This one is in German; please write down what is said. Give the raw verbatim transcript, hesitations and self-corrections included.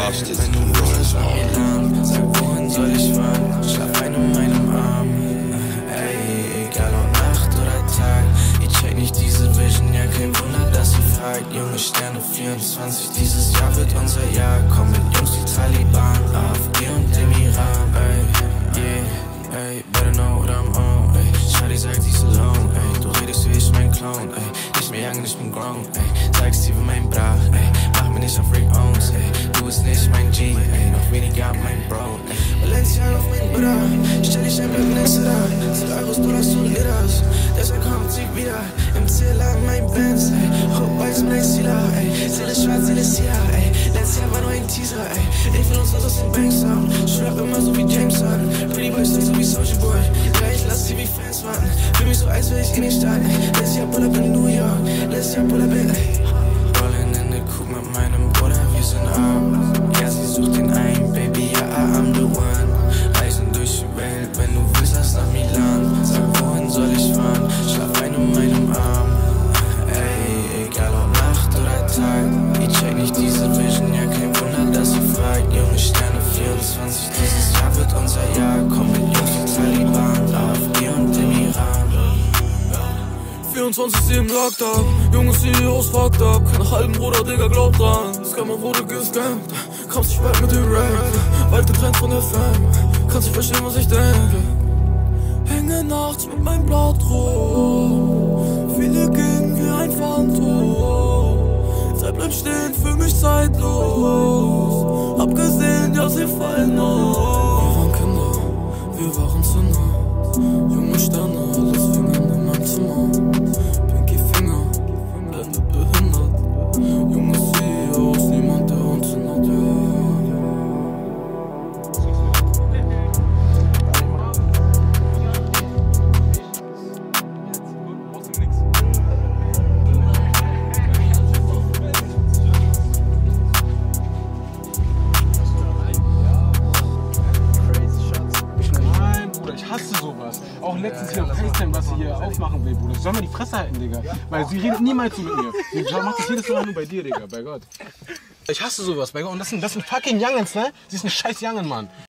Arsch, der sieht gut aus. Sag, wohin soll ich fahren? Schlaf ein in meinem Arm. Ey, egal ob Nacht oder Tag, ich check nicht diese Vision, ja kein Wunder, dass sie fragt. Junge Sterne vierundzwanzig, dieses Jahr wird unser Jahr. Komm mit Jungs wie Taliban, A F G und dem Iran. Ey, yeah, ey, better know what I'm on. Ey, Shawty sagt, sie ist alone. Ey, du redest wie ich mein Clown. Ey, nicht mehr young, ich bin grown. Ey, sagst dir wie mein Bra. Ey, mach mir nicht auf Rick Owens. Ey, du bist nicht mein G. Ey, noch weniger mein Bro. Ey, Balenciaga auf mein Bruder. Stell dich ein mit Nessa. Silagos, du hast du Litters. Deshalb kommt sie wieder. Im Ziel lagen mein Benz. Ey, Hope weiß mein Zieler. Ey, Seele schwarz, Seele Sia. Ey, letztes Jahr war nur ein Teaser. Ey, ich will uns aus den Banks haben. Schulab immer so wie James Harden. Pretty Boys sind so wie Soulja Boy. Ja, ich lass sie wie Fans warten. Fühl mich so, als will ich in den Staaten. Letztes Jahr Pull up in New York. Letztes Jahr Pull up in, ey. Rollen in der Coupe mit meinem Bruder, wir sind arm. Ja, sie sucht den einen, Baby, ja, I'm the one. Reisen durch die Welt, wenn du willst, lass nach Milan. Sag, wohin soll ich fahren? Schlaf ein in meinem Arm. Ey, egal ob Nacht oder Tag, ich check nicht diese Vision, ja, kein Wunder, dass sie fragt. Junge Sterne vierundzwanzig, dieses Jahr wird unser Jahr. Komm mit Jungs wie Taliban, A F G und dem Iran. vierundzwanzig sieben Lockdown, junge C E Os fucked up. Keine halben Bruder, Digga, glaub dran. Scammer wurde gescampt, kommst nicht weit mit dem Rap. Weit getrennt von der Fam, kannst nicht verstehen, was ich denke. Hänge nachts mit meinem Blattrot. Viele gehen wie ein Phantom. Zeit bleibt stehen, für mich zeitlos. Hab gesehen, ja, sie fallen auf. Wir waren Kinder, wir waren Zünder. Junge Sterne, alles fing an in meinem Zimmer. Pinky Finger, Blende behindert. Junge C E Os, niemand der uns hindert, ja. Ich hasse sowas. Auch letztens hier auf FaceTime, was sie hier aufmachen will, Bruder. Soll mal die Fresse halten, Digga. Weil sie redet niemals so mit mir. Sie macht das jedes Mal nur bei dir, Digga. Bei Gott. Ich hasse sowas, bei Gott. Und das sind, das sind fucking Youngins, ne? Sie ist ein scheiß Youngin, Mann.